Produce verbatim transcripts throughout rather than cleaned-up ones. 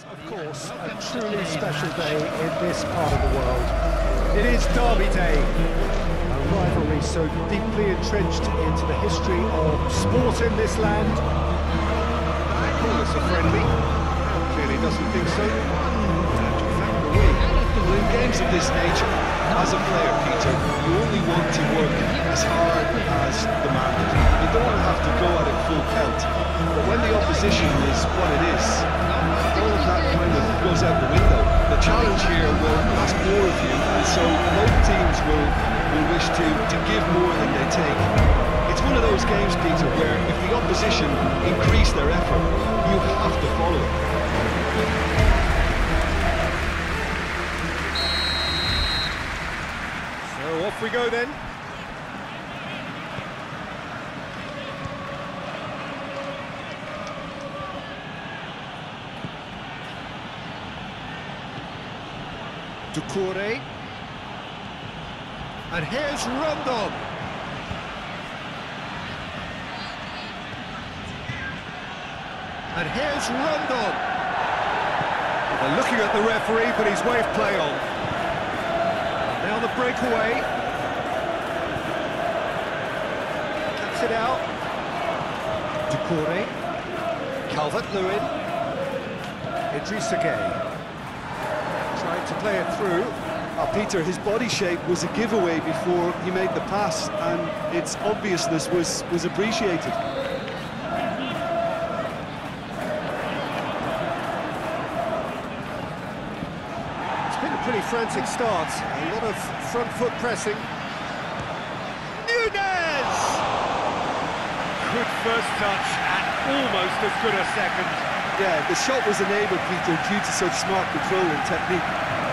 Of course, a truly special day in this part of the world. It is Derby Day, a rivalry so deeply entrenched into the history of sport in this land. They call us a friendly. Clearly doesn't think so. Well, in games of this nature, as a player, Peter, you only want to work as hard as demanded. You don't want to have to go at it full pelt. But when the opposition is what it is, all of that kind of goes out the window. The challenge here will ask more of you, and so both teams will, will wish to, to give more than they take. It's one of those games, Peter, where if the opposition increase their effort, you have to follow it. So off we go then. Doucouré. And here's Rondon. And here's Rondon. They're looking at the referee, but he's waved play on. Now the breakaway. Cuts it out. Doucouré. Calvert-Lewin. Idrissa Gueye. Trying to play it through. Uh, Peter, his body shape was a giveaway before he made the pass, and its obviousness was, was appreciated. It's been a pretty frantic start. A lot of front foot pressing. Nunez! Good first touch and almost as good a second. Yeah, the shot was enabled, Peter, due to such smart control and technique.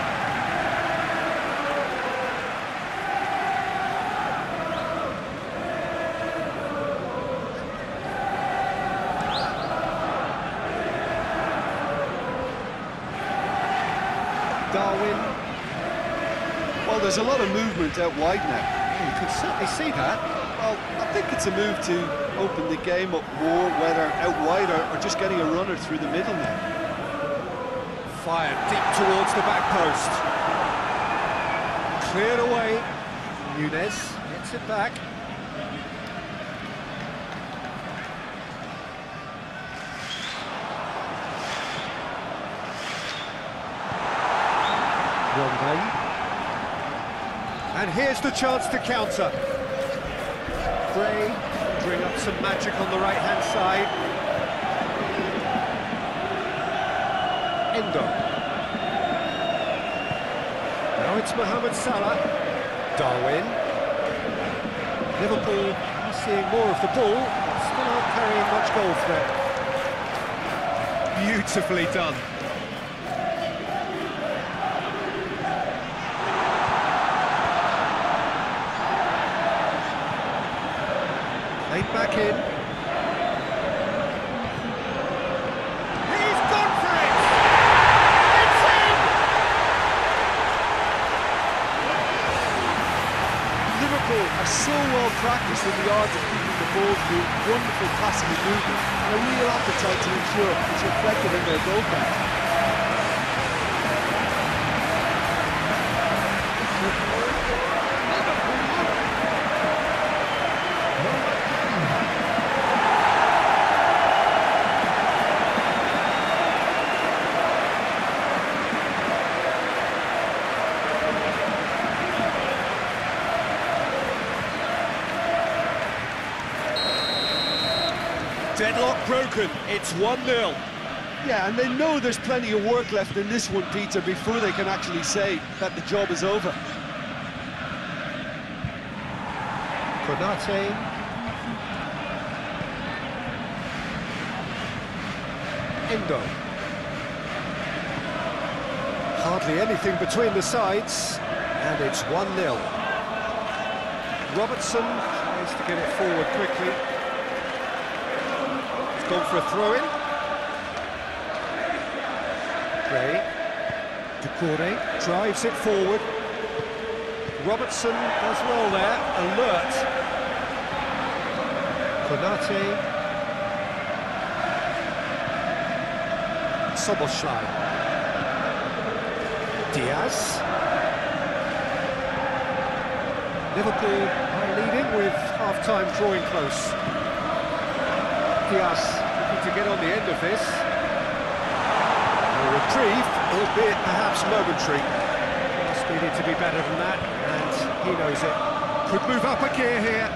Darwin. Well, there's a lot of movement out wide now. You could certainly see that. Well, I think it's a move to open the game up more, whether out wide or, or just getting a runner through the middle now. Fired deep towards the back post. Cleared away. Nunez gets it back. Rondon. And here's the chance to counter. Gray, bring up some magic on the right-hand side. Endo. Now it's Mohamed Salah. Darwin. Liverpool are seeing more of the ball, still aren't carrying much goal threat. Beautifully done. Played back in. He's gone for it! It's in! Liverpool are so well practiced in the art of keeping the ball through wonderful passing and movement, and a real appetite to ensure it's reflected in their goal count. Deadlock broken, it's one nil. Yeah, and they know there's plenty of work left in this one, Peter, before they can actually say that the job is over. Konate. Endo. Hardly anything between the sides, and it's one nil. Robertson tries to get it forward quickly. He's gone for a throw-in. Gray. Doucouré drives it forward. Robertson does well there, alert. Konate. Soboslai. Diaz. Liverpool are leading with half-time drawing close. Diaz looking to get on the end of this. A reprieve, albeit perhaps momentary. Just needed to be better than that, and he knows it. Could move up a gear here.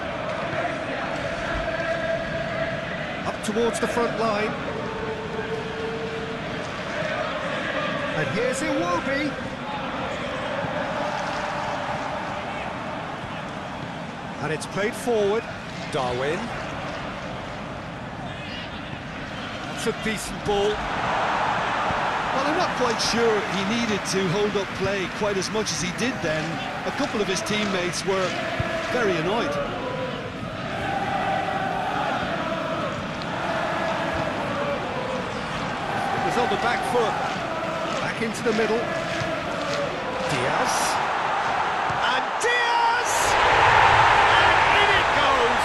Up towards the front line. And here's Iwobi. And it's played forward. Darwin. That's a decent ball. Well, I'm not quite sure he needed to hold up play quite as much as he did then. A couple of his teammates were very annoyed. It was on the back foot. Back into the middle. Diaz. And Diaz! And in it goes!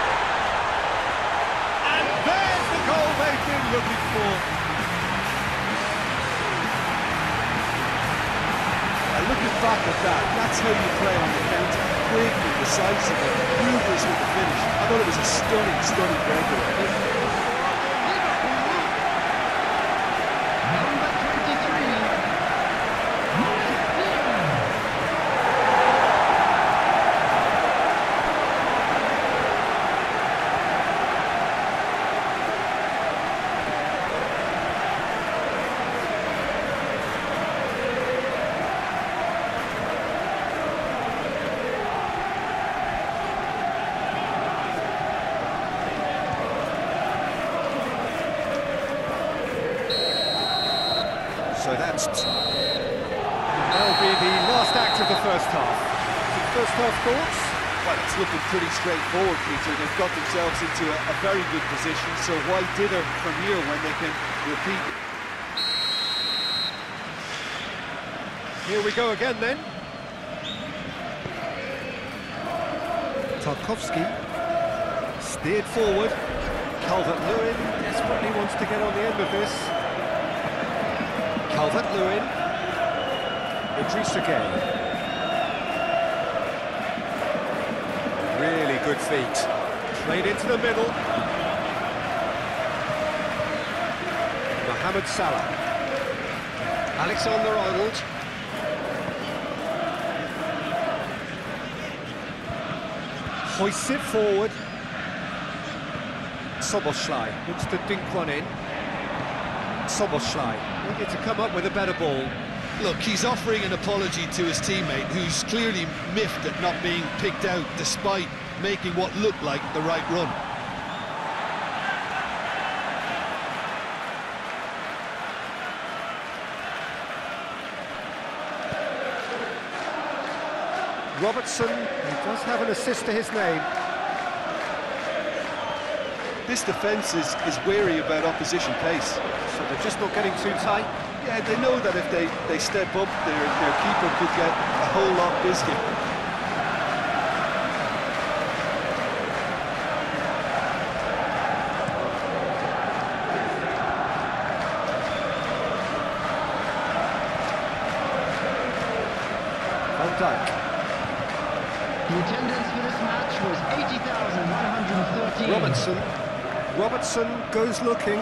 And there's the goal they've been looking for. And looking back at that, that's how you play on the counter. Quick and decisive and ruthless with the finish. I thought it was a stunning, stunning breakaway. So that's... That'll be the last act of the first half. The first half thoughts? Well, it's looking pretty straightforward, Peter. They've got themselves into a, a very good position, so why dither from here when they can repeat? Here we go again then. Tarkowski steered forward. Calvert-Lewin desperately wants to get on the end of this. Calvert-Lewin. Idrissa Gueye. Really good feet. Played into the middle. Mohamed Salah. Alexander-Arnold. Hoists it forward. Szoboszlai looks to dink one in. Szoboszlai needed to come up with a better ball. Look, he's offering an apology to his teammate, who's clearly miffed at not being picked out despite making what looked like the right run. Robertson, he does have an assist to his name. This defence is, is wary about opposition pace. So they're just not getting too tight. Yeah, they know that if they, they step up, their, their keeper could get a whole lot busy. Van Dijk. The attendance for this match was eighty thousand one hundred thirteen. Robertson. Robertson goes looking.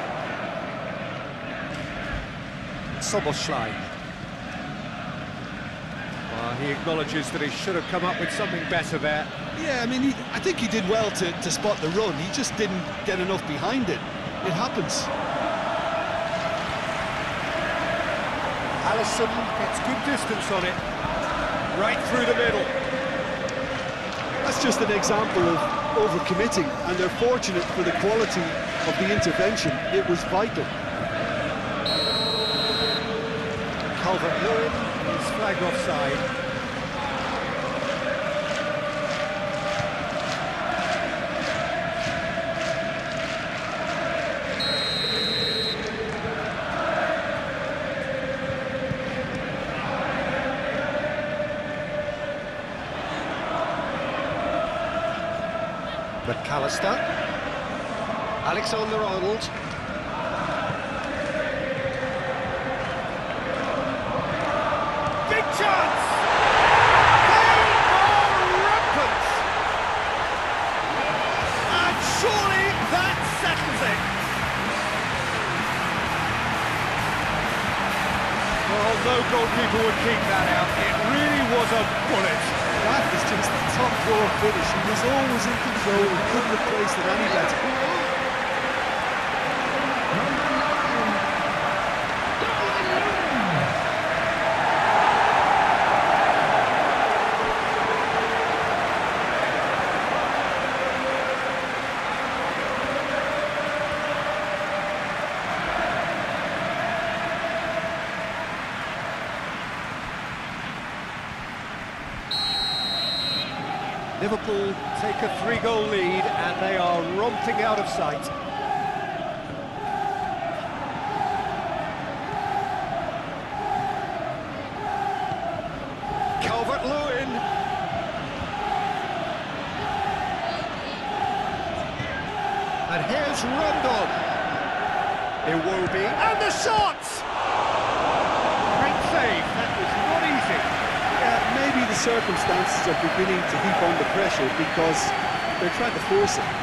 Szoboszlai. Well, he acknowledges that he should have come up with something better there. Yeah, I mean, he, I think he did well to, to spot the run. He just didn't get enough behind it. It happens. Alisson gets good distance on it. Right through the middle. That's just an example of overcommitting, and they're fortunate for the quality of the intervention. It was vital. Calvert-Lewin is flagged offside. McAllister. Alexander-Arnold. no goalkeeper would keep that out. It really was a bullet. That is just a top draw finish. He was always in control and couldn't have placed it any better. Liverpool take a three-goal lead and they are romping out of sight. Calvert-Lewin. And here's Rondon. Iwobi. And the shot! Great save. That was not easy. Yeah, maybe the circumstances are beginning to heap on the pressure because they're trying to force it.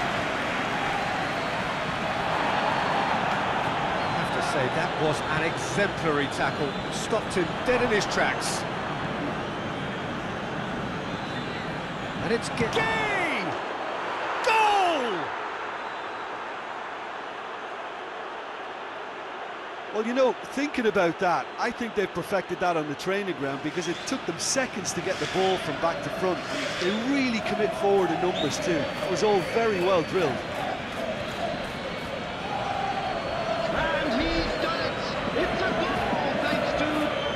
I have to say, that was an exemplary tackle. Stopped him dead in his tracks. And it's Gay! Goal! Well, you know, thinking about that, I think they've perfected that on the training ground because it took them seconds to get the ball from back to front. And they really commit forward in numbers too. It was all very well drilled. And he's done it! It's a goal, thanks to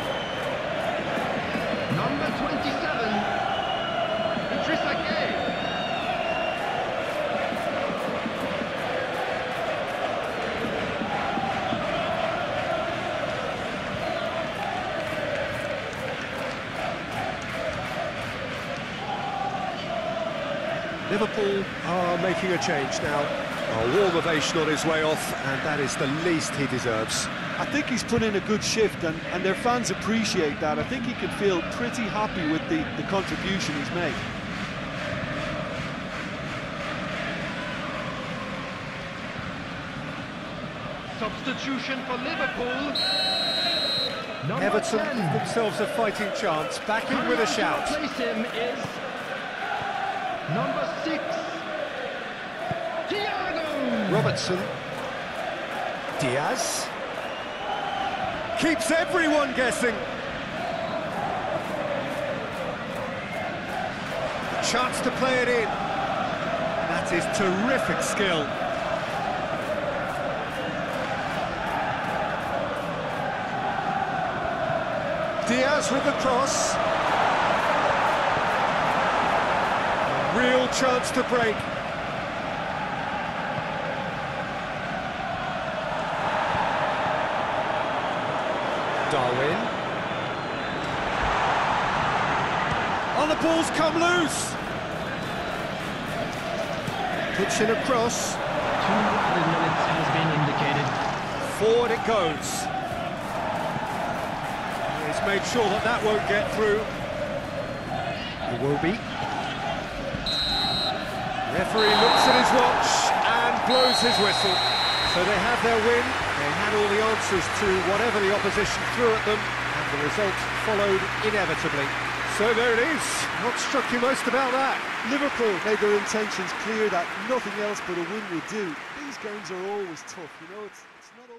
number twenty-seven, Idrissa Gueye. Liverpool are making a change now. A warm ovation on his way off, and that is the least he deserves. I think he's put in a good shift and, and their fans appreciate that. I think he can feel pretty happy with the, the contribution he's made. Substitution for Liverpool. Number Everton ten. themselves a fighting chance, back in with a shout. Replace him is number six, Thiago. Robertson. Diaz. Keeps everyone guessing. Chance to play it in. That is terrific skill. Diaz with the cross. Real chance to break. Darwin. Oh, the ball's come loose. Puts in a cross. Two added minutes has been indicated. Forward it goes. He's made sure that that won't get through. Iwobi. Referee looks at his watch and blows his whistle. So they have their win. They had all the answers to whatever the opposition threw at them, and the result followed inevitably. So there it is. What struck you most about that? Liverpool made their intentions clear that nothing else but a win would do. These games are always tough, you know, it's, it's not